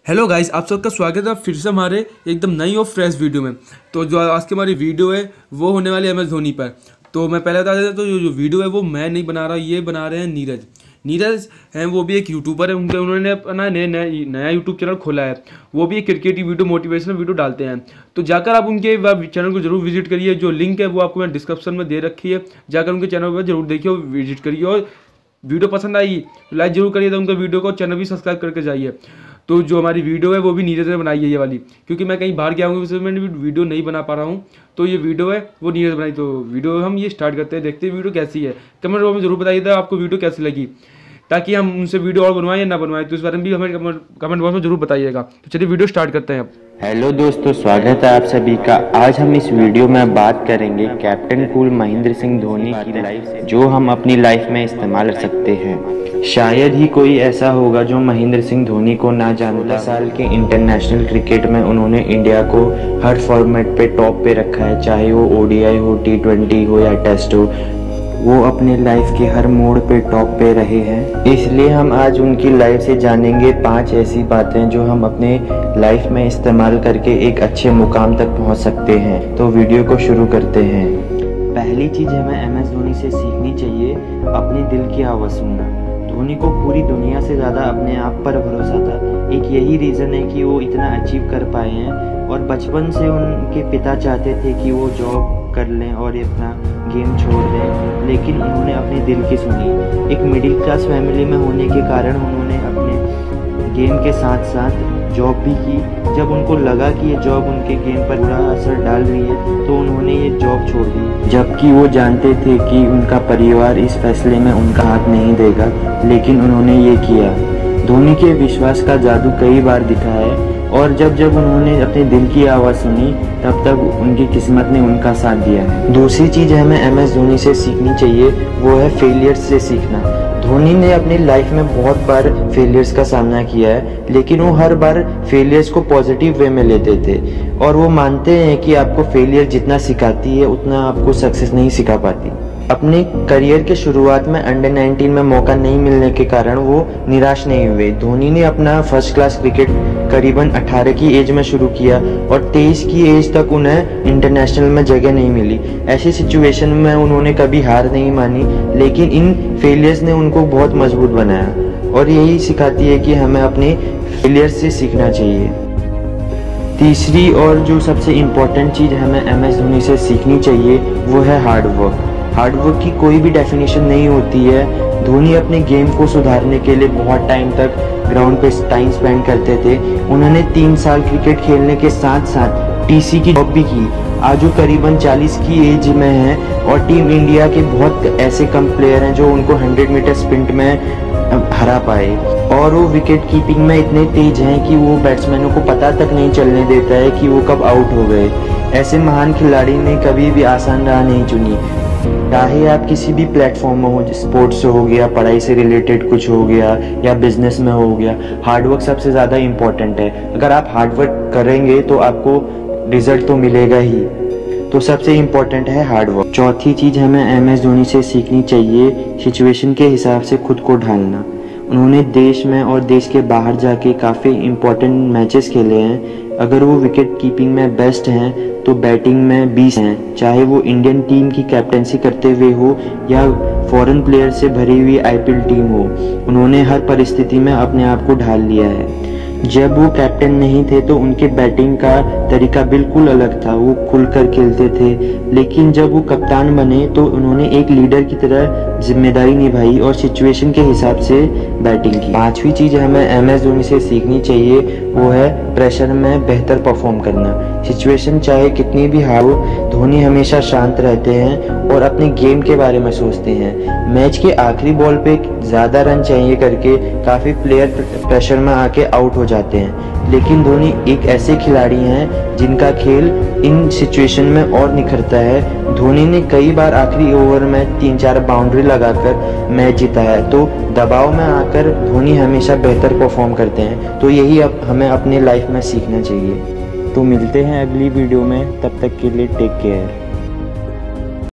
Hello guys, आप सबका स्वागत है फिर से हमारे एकदम नई और फ्रेश वीडियो में। तो जो आज की हमारी वीडियो है वो होने वाली है MS धोनी पर। तो मैं पहले बता देता, तो जो वीडियो है वो मैं नहीं बना रहा, ये बना रहे हैं नीरज हैं। वो भी एक यूट्यूबर है, उन्होंने अपना नया यूट्यूब चैनल खोला है। वो भी एक क्रिकेट की वीडियो, मोटिवेशनल वीडियो डालते हैं। तो जाकर आप उनके चैनल को जरूर विजिट करिए। जो लिंक है वो आपको मैं डिस्क्रिप्शन में दे रखी है, जाकर उनके चैनल पर जरूर देखिए और विजिट करिए। और वीडियो पसंद आई लाइक जरूर करिए, तो उनका वीडियो को चैनल भी सब्सक्राइब करके जाइए। तो जो हमारी वीडियो है वो भी नीरज ने बनाई है ये वाली, क्योंकि मैं कहीं बाहर गया हूँ, इसलिए मैंने वीडियो नहीं बना पा रहा हूँ। तो ये वीडियो है वो नीरज बनाई। तो वीडियो हम ये स्टार्ट करते हैं, देखते हैं वीडियो कैसी है। कमेंट बॉक्स में जरूर बताइएगा आपको वीडियो कैसी लगी, ताकि हम उनसे वीडियो और बनवाएं या ना बनवाएं, तो इस बारे में भी हमें कमेंट बॉक्स में जरूर बताइएगा। तो चलिए वीडियो स्टार्ट करते हैं अब। हेलो दोस्तों, स्वागत है आप सभी का। आज हम इस वीडियो में बात करेंगे कैप्टन कूल महेंद्र सिंह धोनी की लाइफ से, जो हम अपनी लाइफ में इस्तेमाल कर सकते हैं। शायद ही कोई ऐसा होगा जो महेंद्र सिंह धोनी को ना जानता। साल के इंटरनेशनल क्रिकेट में उन्होंने इंडिया को हर फॉर्मेट पे टॉप पे रखा है, चाहे वो ODI हो, T20 हो या टेस्ट हो। वो अपने लाइफ के हर मोड़ पे टॉप पे रहे हैं। इसलिए हम आज उनकी लाइफ से जानेंगे 5 ऐसी बातें जो हम अपने लाइफ में इस्तेमाल करके एक अच्छे मुकाम तक पहुंच सकते हैं। तो वीडियो को शुरू करते हैं। पहली चीज़ हमें MS धोनी से सीखनी चाहिए, अपने दिल की आवाज़ सुनना। धोनी को पूरी दुनिया से ज़्यादा अपने आप पर भरोसा था। एक यही रीज़न है कि वो इतना अचीव कर पाए हैं। और बचपन से उनके पिता चाहते थे कि वो जॉब कर लें और अपना गेम छोड़ दें, लेकिन उन्होंने अपने दिल की सुनी। एक मिडिल क्लास फैमिली में होने के कारण उन्होंने अपने गेम के साथ साथ जॉब भी की। जब उनको लगा कि ये जॉब उनके गेम पर बुरा असर डाल रही है, तो उन्होंने ये जॉब छोड़ दी, जबकि वो जानते थे कि उनका परिवार इस फैसले में उनका हाथ नहीं देगा, लेकिन उन्होंने ये किया। धोनी के विश्वास का जादू कई बार दिखा है, और जब जब उन्होंने अपने दिल की आवाज़ सुनी, तब तक उनकी किस्मत ने उनका साथ दिया है। दूसरी चीज़ हमें MS धोनी से सीखनी चाहिए, वो है फेलियर्स से सीखना। धोनी ने अपनी लाइफ में बहुत बार फेलियर्स का सामना किया है, लेकिन वो हर बार फेलियर्स को पॉजिटिव वे में लेते थे। और वो मानते हैं कि आपको फेलियर जितना सिखाती है, उतना आपको सक्सेस नहीं सिखा पाती। अपने करियर के शुरुआत में अंडर-19 में मौका नहीं मिलने के कारण वो निराश नहीं हुए। धोनी ने अपना फर्स्ट क्लास क्रिकेट करीबन 18 की एज में शुरू किया, और 23 की एज तक उन्हें इंटरनेशनल में जगह नहीं मिली। ऐसी सिचुएशन में उन्होंने कभी हार नहीं मानी, लेकिन इन फेलियर्स ने उनको बहुत मजबूत बनाया। और यही सिखाती है कि हमें अपने फेलियर्स से सीखना चाहिए। तीसरी और जो सबसे इम्पोर्टेंट चीज़ हमें MS धोनी से सीखनी चाहिए, वो है हार्ड वर्क। हार्ड वर्क की कोई भी डेफिनेशन नहीं होती है। धोनी अपने गेम को सुधारने के लिए बहुत टाइम तक ग्राउंड पे टाइम स्पेंड करते थे। उन्होंने 3 साल क्रिकेट खेलने के साथ साथ TC की जॉब भी की। आज वो करीबन 40 की एज में है, और टीम इंडिया के बहुत ऐसे कम प्लेयर हैं जो उनको 100 मीटर स्प्रिंट में हरा पाए। और वो विकेट कीपिंग में इतने तेज हैं कि वो बैट्समैनों को पता तक नहीं चलने देता है कि वो कब आउट हो गए। ऐसे महान खिलाड़ी ने कभी भी आसान राह नहीं चुनी। चाहे आप किसी भी प्लेटफॉर्म में हो, स्पोर्ट्स से हो गया, पढ़ाई से रिलेटेड कुछ हो गया, या बिजनेस में हो गया, हार्डवर्क सबसे ज़्यादा इम्पोर्टेंट है। अगर आप हार्डवर्क करेंगे तो आपको रिजल्ट तो मिलेगा ही। तो सबसे इम्पोर्टेंट है हार्डवर्क। चौथी चीज़ हमें MS धोनी से सीखनी चाहिए, सिचुएशन के हिसाब से खुद को ढालना। उन्होंने देश में और देश के बाहर जाके काफ़ी इम्पोर्टेंट मैचेस खेले हैं। अगर वो विकेट कीपिंग में बेस्ट हैं, तो बैटिंग में 20 हैं। चाहे वो इंडियन टीम की कैप्टेंसी करते हुए हो या फॉरेन प्लेयर से भरी हुई IPL टीम हो, उन्होंने हर परिस्थिति में अपने आप को ढाल लिया है। जब वो कैप्टन नहीं थे तो उनके बैटिंग का तरीका बिल्कुल अलग था, वो खुलकर खेलते थे। लेकिन जब वो कप्तान बने तो उन्होंने एक लीडर की तरह जिम्मेदारी निभाई और सिचुएशन के हिसाब से बैटिंग की। 5वीं चीज़ हमें MS धोनी से सीखनी चाहिए, वो है प्रेशर में बेहतर परफॉर्म करना। सिचुएशन चाहे कितनी भी हार्ड हो, धोनी हमेशा शांत रहते हैं और अपने गेम के बारे में सोचते हैं। मैच के आखिरी बॉल पे ज़्यादा रन चाहिए करके काफ़ी प्लेयर प्रेशर में आके आउट हो जाते हैं, लेकिन धोनी एक ऐसे खिलाड़ी हैं जिनका खेल इन सिचुएशन में और निखरता है। धोनी ने कई बार आखिरी ओवर में 3-4 बाउंड्री लगाकर मैच जीता है। तो दबाव में आकर धोनी हमेशा बेहतर परफॉर्म करते हैं। तो यही अब हमें अपने लाइफ में सीखना चाहिए। तो मिलते हैं अगली वीडियो में, तब तक के लिए टेक केयर।